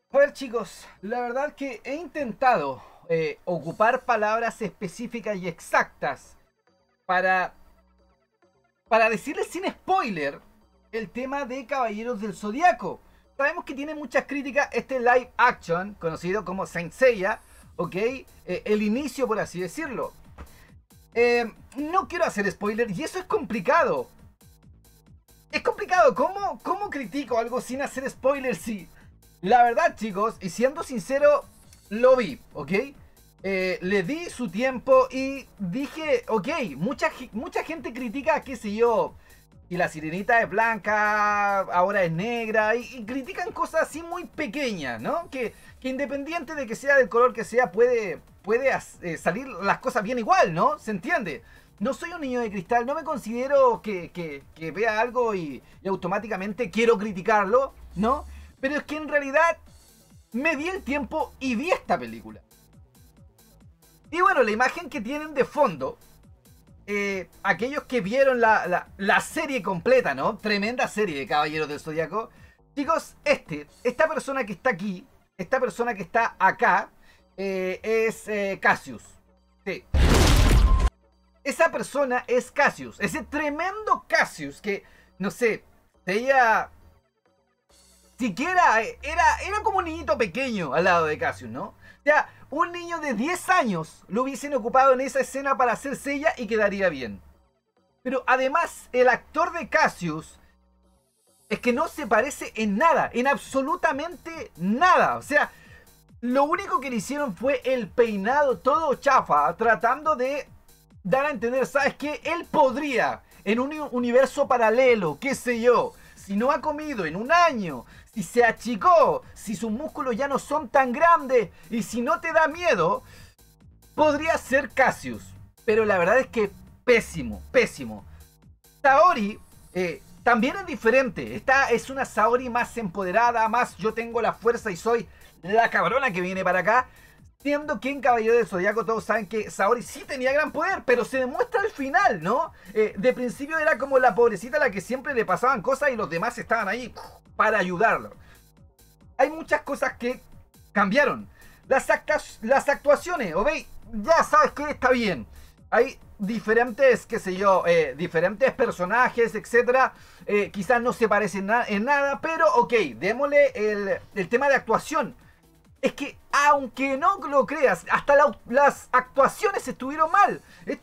A ver, chicos, la verdad que he intentado ocupar palabras específicas y exactas para, para decirles sin spoiler el tema de Caballeros del Zodiaco. Sabemos que tiene muchas críticas este live action, conocido como Saint Seiya, ¿ok? El inicio, por así decirlo. No quiero hacer spoiler y eso es complicado. Es complicado. ¿Cómo critico algo sin hacer spoilers? Sí. La verdad, chicos, y siendo sincero, lo vi, ¿ok? Le di su tiempo y dije, ok, mucha gente critica, qué sé yo, y la sirenita es blanca, ahora es negra, y critican cosas así muy pequeñas, ¿no? Que independiente de que sea del color que sea, puede salir las cosas bien igual, ¿no? ¿Se entiende? No soy un niño de cristal, no me considero que vea algo y automáticamente quiero criticarlo, ¿no? Pero es que en realidad me di el tiempo y vi esta película. Y bueno, la imagen que tienen de fondo, aquellos que vieron la serie completa, ¿no? Tremenda serie de Caballeros del Zodiaco. Chicos, esta persona que está aquí, esta persona que está acá, es Cassius. Sí. Esa persona es Cassius. Ese tremendo Cassius que, no sé, ella siquiera era como un niñito pequeño al lado de Cassius, ¿no? O sea, un niño de 10 años lo hubiesen ocupado en esa escena para hacer Seiya y quedaría bien. Pero además, el actor de Cassius es que no se parece en nada, en absolutamente nada. O sea, lo único que le hicieron fue el peinado todo chafa, tratando de dar a entender, ¿sabes qué? Él podría, en un universo paralelo, qué sé yo, si no ha comido en un año, si se achicó, si sus músculos ya no son tan grandes y si no te da miedo, podría ser Cassius. Pero la verdad es que pésimo, pésimo. Saori también es diferente. Esta es una Saori más empoderada, más yo tengo la fuerza y soy la cabrona que viene para acá. Siendo que en Caballero del Zodiaco todos saben que Saori sí tenía gran poder, pero se demuestra al final, ¿no? De principio era como la pobrecita a la que siempre le pasaban cosas y los demás estaban ahí para ayudarlo. Hay muchas cosas que cambiaron. Las actuaciones, ¿ok? Ya sabes que está bien. Hay diferentes, qué sé yo, diferentes personajes, etcétera. Quizás no se parecen en nada, pero ok, démosle el tema de actuación. Es que, aunque no lo creas, hasta las actuaciones estuvieron mal.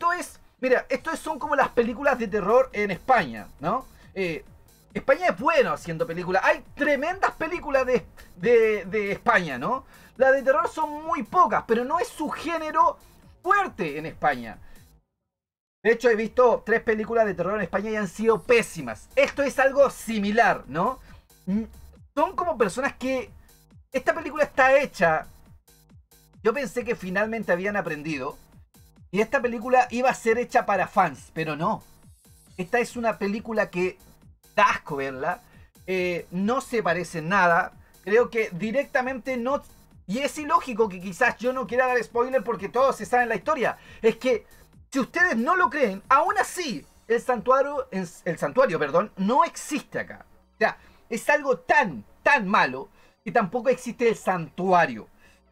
Esto son como las películas de terror en España, ¿no? España es bueno haciendo películas. Hay tremendas películas de España, ¿no? Las de terror son muy pocas, pero no es su género fuerte en España. De hecho, he visto 3 películas de terror en España y han sido pésimas. Esto es algo similar, ¿no? Son como personas que esta película está hecha. Yo pensé que finalmente habían aprendido. Y esta película iba a ser hecha para fans. Pero no. Esta es una película que da asco verla. No se parece en nada. Creo que directamente no. Y es ilógico que quizás yo no quiera dar spoiler porque todos se saben la historia. Es que si ustedes no lo creen, aún así el santuario, perdón, no existe acá. O sea, es algo tan malo y tampoco existe el santuario.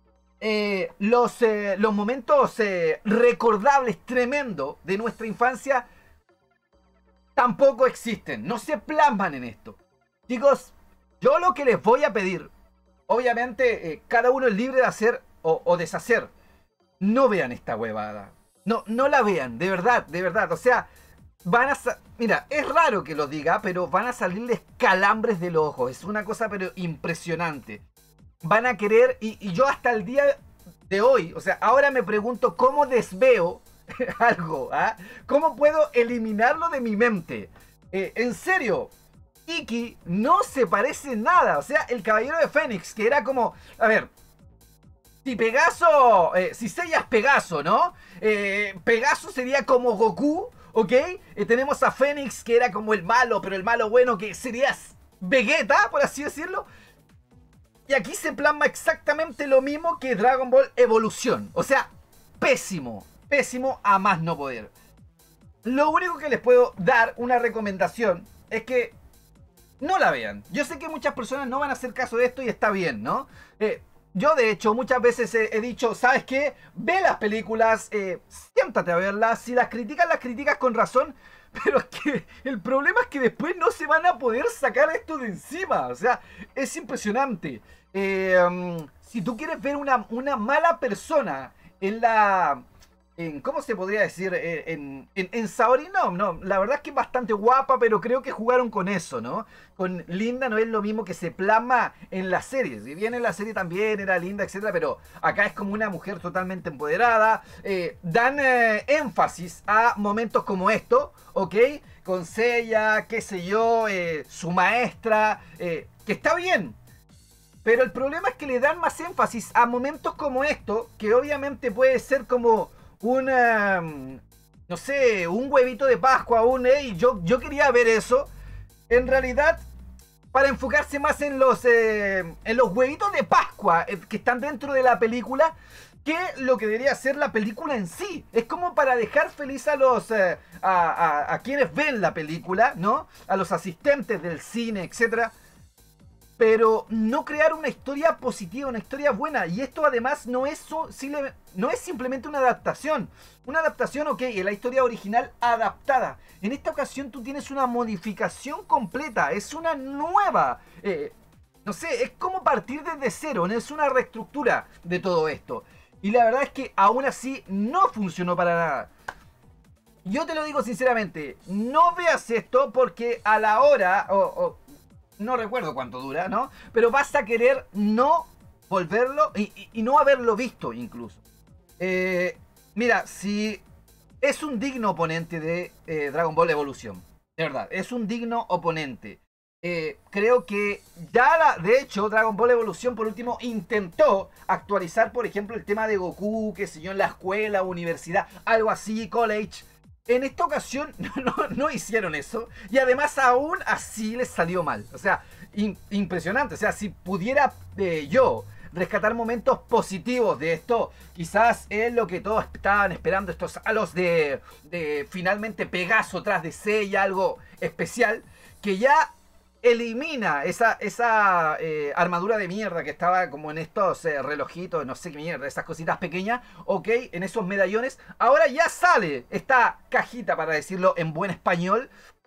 Los momentos recordables, tremendos de nuestra infancia tampoco existen, no se plasman en esto. Chicos, yo lo que les voy a pedir, obviamente cada uno es libre de hacer o deshacer. No vean esta huevada. No la vean, de verdad, de verdad. O sea, mira, es raro que lo diga, pero van a salirles calambres de los ojos. Es una cosa pero impresionante. Van a querer, y yo hasta el día de hoy, o sea, ahora me pregunto cómo desveo algo, ¿ah? ¿Cómo puedo eliminarlo de mi mente? En serio, Iki no se parece en nada. O sea, el Caballero de Fénix, que era como, a ver, si Pegaso, si Seiya es Pegaso, ¿no? Pegaso sería como Goku, ¿ok? Tenemos a Fénix, que era como el malo, pero el malo bueno, que sería Vegeta, por así decirlo. Y aquí se plasma exactamente lo mismo que Dragon Ball Evolución. O sea, pésimo, pésimo a más no poder. Lo único que les puedo dar una recomendación es que no la vean. Yo sé que muchas personas no van a hacer caso de esto y está bien, ¿no? Yo de hecho muchas veces he dicho, ¿sabes qué? Ve las películas, siéntate a verlas, si las criticas con razón, pero es que el problema es que después no se van a poder sacar esto de encima, o sea, es impresionante. Si tú quieres ver una mala persona en la... ¿cómo se podría decir? En Saori, no, la verdad es que es bastante guapa, pero creo que jugaron con eso, ¿no? Con Linda no es lo mismo que se plasma en la serie. Si bien en la serie también era linda, etcétera, pero acá es como una mujer totalmente empoderada. Dan énfasis a momentos como esto, ¿ok? Con Seiya, qué sé yo, su maestra, que está bien. Pero el problema es que le dan más énfasis a momentos como esto, que obviamente puede ser como no sé, un huevito de Pascua, yo quería ver eso. En realidad, para enfocarse más en los huevitos de Pascua que están dentro de la película, que lo que debería ser la película en sí. Es como para dejar feliz a los a quienes ven la película, ¿no? A los asistentes del cine, etcétera. Pero no crear una historia positiva, una historia buena. Y esto además no es simplemente una adaptación. Una adaptación, ok, es la historia original adaptada. En esta ocasión tú tienes una modificación completa. Es una nueva... no sé, es como partir desde cero. Es una reestructura de todo esto. Y la verdad es que aún así no funcionó para nada. Yo te lo digo sinceramente. No veas esto porque a la hora... no recuerdo cuánto dura, ¿no? Pero vas a querer no volverlo y no haberlo visto incluso. Mira, si es un digno oponente de Dragon Ball Evolution, de verdad, es un digno oponente. Creo que ya, de hecho, Dragon Ball Evolution por último intentó actualizar, por ejemplo, el tema de Goku, que sé yo, en la escuela, universidad, algo así, college. En esta ocasión no hicieron eso. Y además aún así les salió mal. O sea, impresionante. O sea, si pudiera yo rescatar momentos positivos de esto, quizás es lo que todos estaban esperando. Estos halos de finalmente Pegaso tras de Seiya, algo especial. Que ya elimina esa armadura de mierda que estaba como en estos relojitos, no sé qué mierda, esas cositas pequeñas, ok, en esos medallones. Ahora ya sale esta cajita, para decirlo en buen español,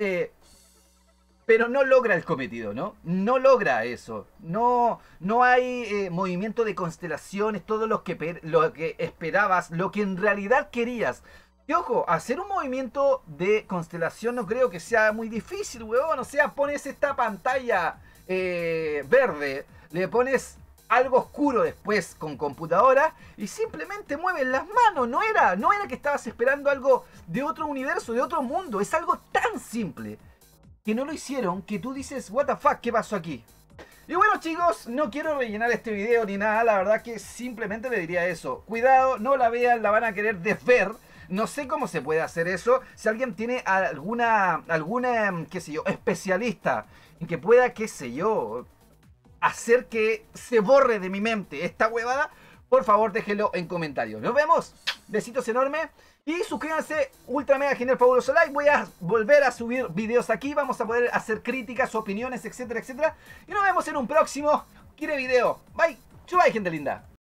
pero no logra el cometido, ¿no? No logra eso. No hay movimiento de constelaciones, todo lo que esperabas, lo que en realidad querías. Y ojo, hacer un movimiento de constelación no creo que sea muy difícil, weón. O sea, pones esta pantalla verde, le pones algo oscuro después con computadora y simplemente mueves las manos. No era que estabas esperando algo de otro universo, de otro mundo. Es algo tan simple que no lo hicieron que tú dices, what the fuck, ¿qué pasó aquí? Y bueno, chicos, no quiero rellenar este video ni nada. La verdad que simplemente le diría eso. Cuidado, no la vean, la van a querer desver. No sé cómo se puede hacer eso. Si alguien tiene alguna qué sé yo, especialista en que pueda, qué sé yo, hacer que se borre de mi mente esta huevada, por favor déjenlo en comentarios. Nos vemos, besitos enormes. Y suscríbanse, ultra mega genial fabuloso like. Voy a volver a subir videos aquí. Vamos a poder hacer críticas, opiniones, etcétera, etcétera. Y nos vemos en un próximo video. Bye, chubay, gente linda.